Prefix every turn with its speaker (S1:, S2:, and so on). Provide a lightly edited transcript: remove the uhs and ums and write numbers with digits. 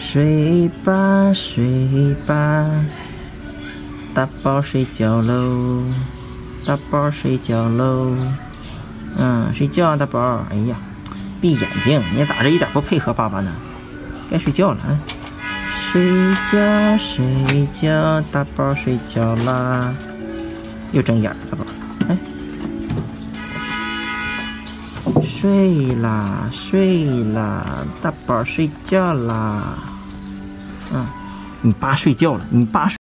S1: 睡吧睡吧，大宝睡觉喽，大宝睡觉喽。睡觉啊，大宝。哎呀，闭眼睛！你咋这一点不配合爸爸呢？该睡觉了啊！睡觉睡觉，大宝睡觉啦。又睁眼了，大宝。哎，睡啦睡啦，大宝睡觉啦。你爸睡觉了，你爸睡。